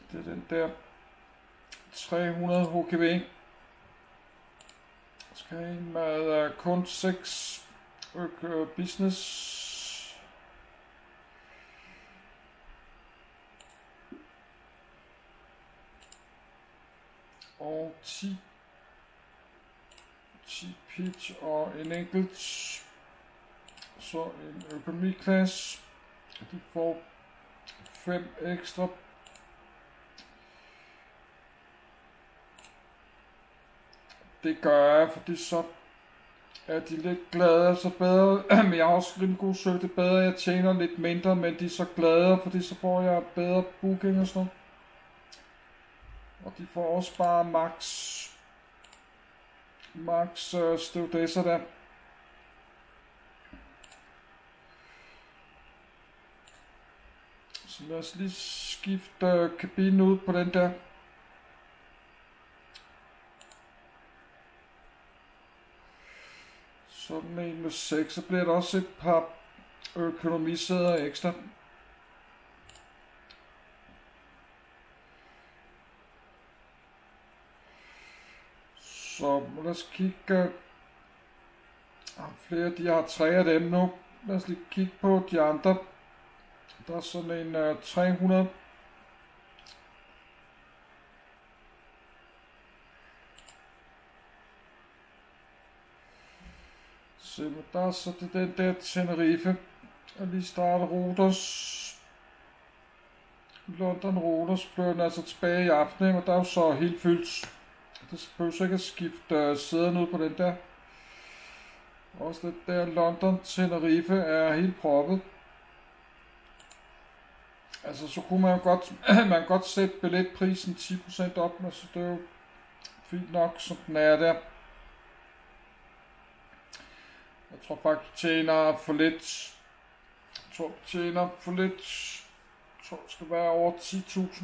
Det er den der 300 HKV. Skal have en med kun 6 business. Og 10 pitch og en enkelt. Så en økonomiklasse. De får 5 ekstra. Det gør jeg, fordi så er de lidt glade, så bedre. Men jeg har også rimelig god søg, det er bedre, jeg tjener lidt mindre, men de er så glade, fordi så får jeg bedre booking og sådan noget. Og de får også bare max stewardesser der. Så lad os lige skifte kabinen ud på den der. Sådan en med 6, så bliver der også et par økonomisæder ekstra. Så lad os kigge. Flere, de har 3 af dem nu. Lad os lige kigge på de andre. Der er sådan en 300. Så der er så den der Tenerife. Jeg lige starter Rodos. London Rodos flyver altså tilbage i aften, og der er jo så helt fyldt. Det behøver ikke at skifte sæderne ud på den der. Også det der London Tenerife er helt proppet. Altså så kunne man jo godt sætte billetprisen 10% op, men så det er jo fint nok som den er der. Jeg tror faktisk tjener for lidt. Jeg tror det skal være over 10.000.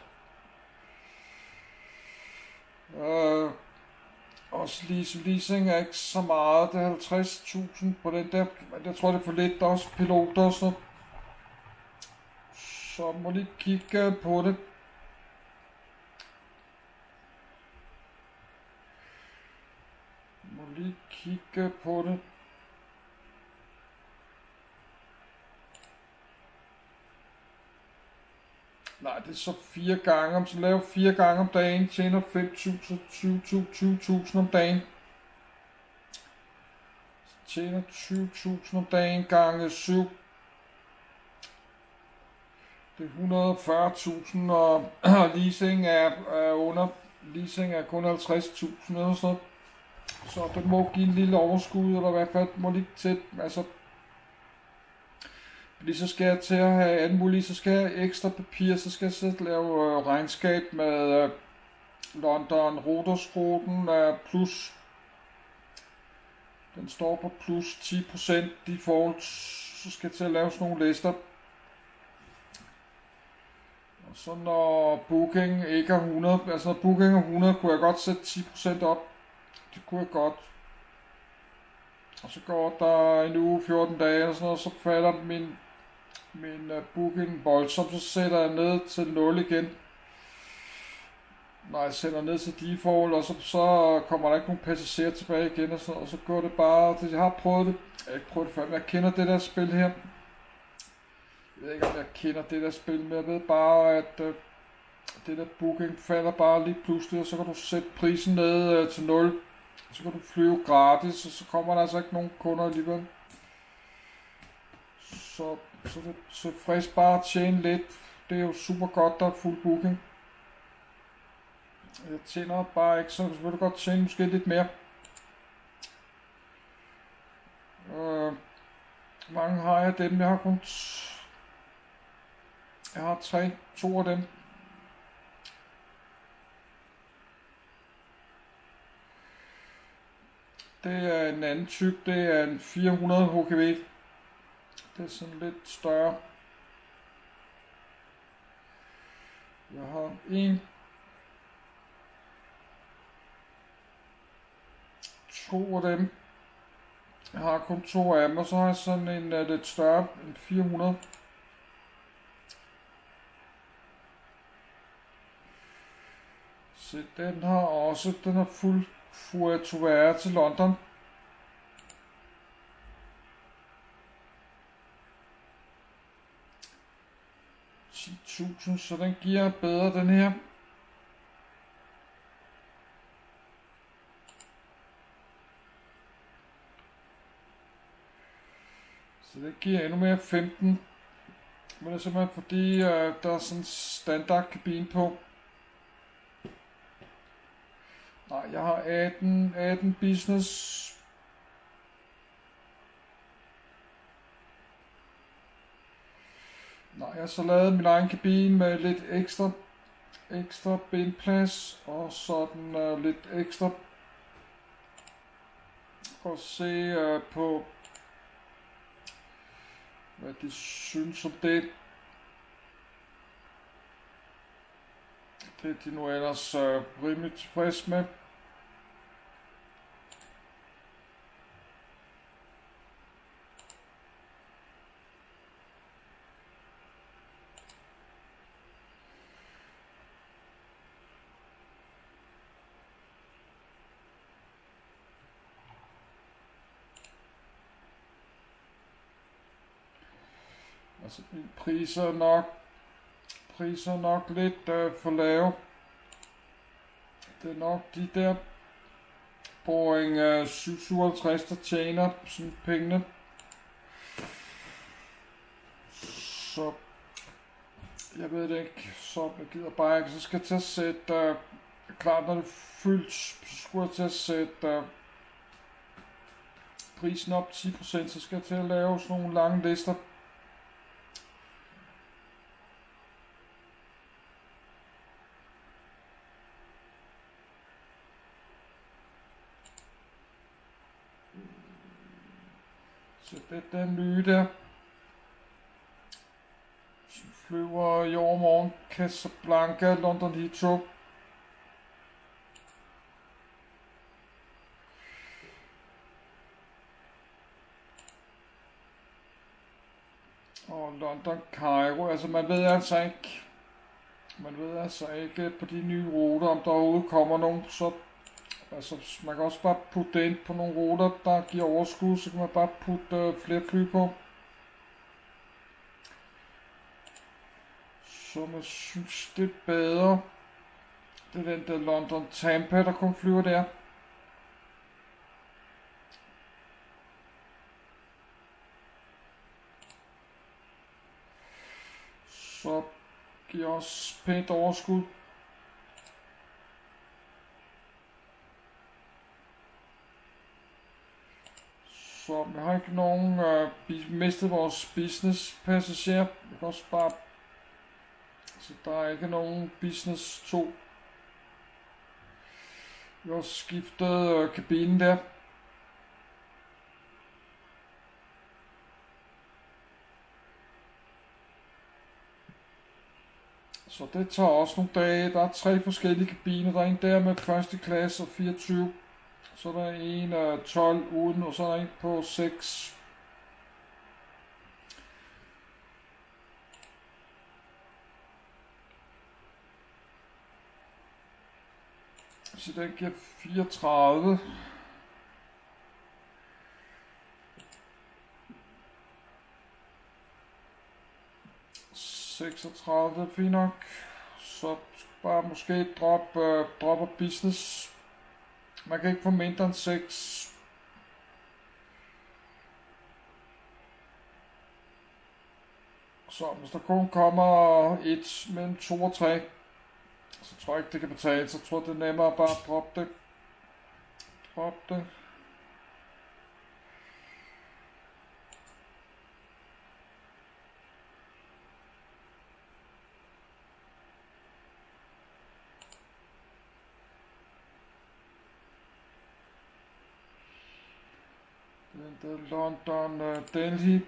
Også leasing er ikke så meget. Det er 50.000 på den der. Men jeg tror det er for lidt. Der er også piloter og sådan. Så må lige kigge på det. Nej, det er så 4 gange. Så laver 4 gange om dagen. Tjener 5.000, 20.000 om dagen. Så tjener 20.000 om dagen gange 7. Det er 140.000, og leasing er under. Leasing er kun 50.000 eller sådan noget. Så det må give en lille overskud, eller i hvert fald må lige til, altså. Fordi så skal jeg til at have alt muligt, så skal jeg have ekstra papir, så skal jeg sætte lave regnskab med London Rodos-ruten plus. Den står på plus 10% default, så skal jeg til at lave sådan nogle lister. Og så når booking ikke er 100, altså når booking er 100, kunne jeg godt sætte 10% op. Det kunne jeg godt. Og så går der en uge, 14 dage og sådan noget, så falder min booking voldsomt, så sætter jeg ned til 0 igen. Nej, jeg sætter ned til default, og så kommer der ikke nogen passagerer tilbage igen, og så går det bare. Jeg har prøvet det. Jeg har ikke prøvet det før, men jeg kender det der spil her. Jeg ved ikke, om jeg kender det der spil, men jeg ved bare, at det der booking falder bare lige pludselig, og så kan du sætte prisen ned til 0. Så kan du flyve gratis, og så kommer der altså ikke nogen kunder alligevel. Så det er tilfreds bare at tjene lidt. Det er jo super godt, der er fuld booking. Jeg tjener bare ikke, så vil du godt tjene måske lidt mere. Mange har jeg dem, jeg har kun... Jeg har 2 af dem. Det er en anden type, det er en 400 HKV. Det er sådan lidt større. Jeg har 2 af dem. Jeg har kun 2 af dem, og så har jeg sådan en lidt større, en 400. Så den har også, den har fuld Fuerteventura til London. 10.000, så den giver bedre den her. Så det giver endnu mere 15. Men det er simpelthen fordi, der er sådan en standard kabine på. Nej, jeg har 18 business. Nej, jeg har så lavet min egen kabine med lidt ekstra benplads og sådan lidt ekstra. For at se på hvad de synes om det. Det er de nu ellers rimelig tilfreds med. Altså mine priser er nok lidt for lave. Det er nok de der Boeing 757, der tjener sådan pengene. Så jeg ved det ikke, så jeg gider bare ikke. Så skal jeg til at sætte, klart når det er fyldt, så skulle jeg til at sætte prisen op 10%, så skal jeg til at lave sådan nogle lange lister. Så det er den nye der. Så flyver i overmorgen Casablanca, London Heathrow. Og London Cairo, altså man ved altså ikke på de nye ruter, om der overhovedet kommer nogen, så altså man kan også bare putte det ind på nogle ruter, der giver overskud, så kan man bare putte flere fly på. Så man synes det er bedre. Det er den der London Tampa, der kun flyver der. Så giver også pænt overskud. Så vi har ikke nogen mistet vores business passager. Vi kan også bare, så der er ikke nogen business 2. Vi har også skiftet kabinen der. Så det tager også nogle dage. Der er 3 forskellige kabiner. Der er en der med første klasse og 24. Så der er en af 12 uden, og så er der en på 6. Så den giver 34. Det er fint nok. Så bare måske dropper business. Man kan ikke få mindre end 6. Så hvis der kun kommer et mellem 2 og 3, så tror jeg ikke det kan betale. Så tror jeg det er nemmere bare at droppe det. Den der London Delhi.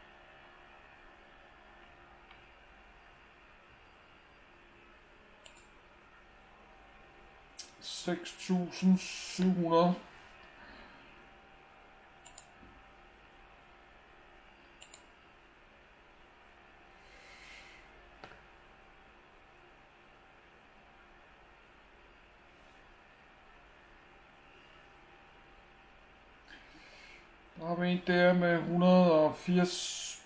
$6,700. Der har vi en der med 180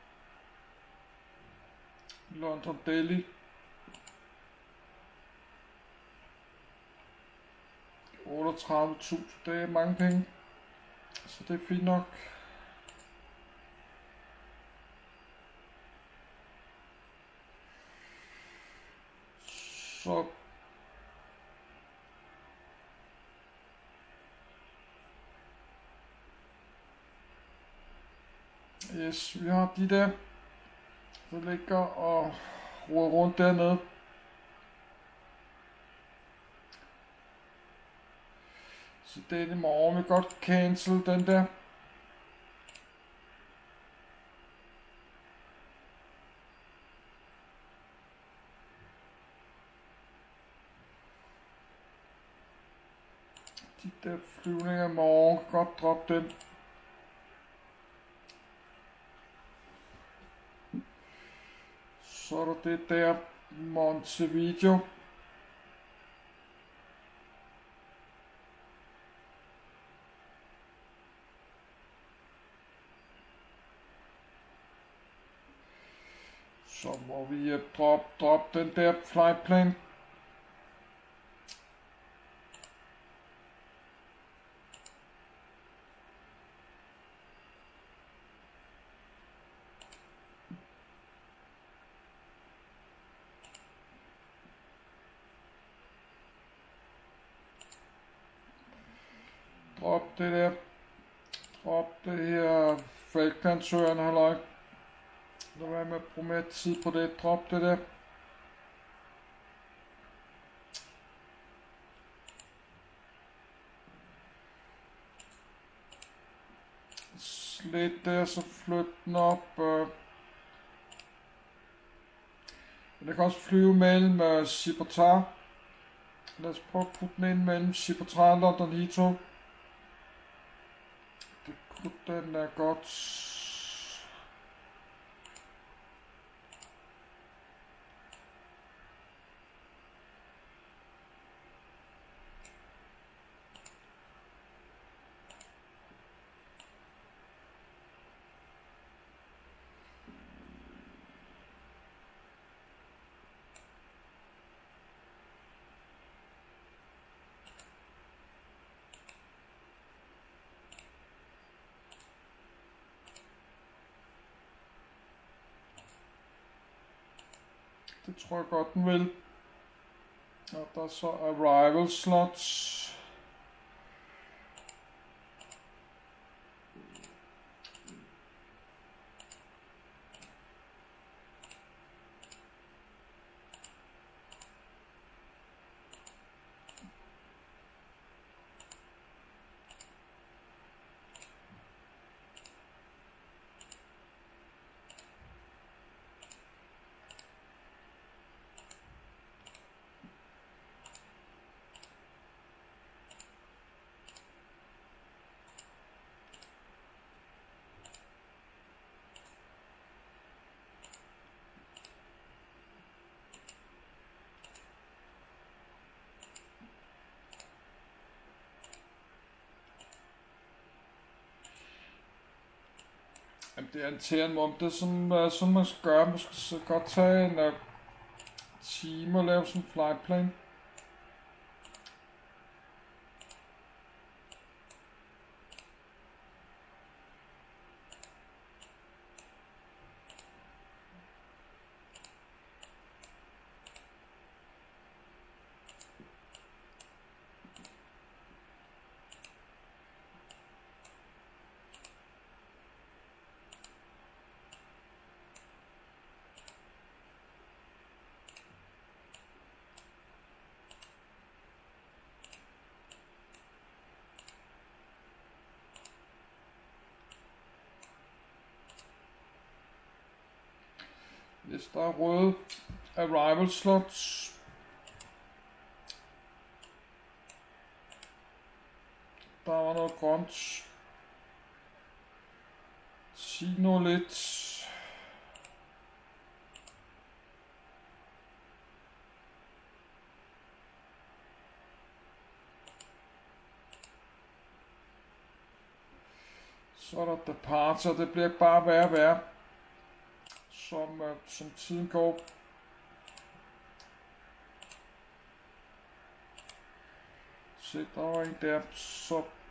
London Daily. 38.000, det er mange penge, så det er fint nok. Så yes, vi har de der ligger og roder rundt dernede. Så det er i morgen, vi godt cancel den der. De der flyvninger i morgen, kan godt droppe dem. Så er der det der Montevideo. Så må vi droppe den der flightplan. Drop det der. Drop det her Falklandsøerne, halløj. Lad være med at bruge mere tid på det. Drop det der. Slet der, så flyt den op. Den kan også flyve mellem Gibraltar. Lad os prøve at putte den ind mellem Gibraltar og London Heathrow. Det kunne den er godt. Det tror jeg godt, den vil. Og der er så arrival slots. Jamen, det er en tæren om det, som man skal gøre. Man skal godt tage en time og lave sådan en flightplan. Hvis der er røde arrival slots. Der var noget grønt. Sig nu lidt. Så er der Departure. Det bliver bare værre og værre, som tiden går. Se, der var en der. Så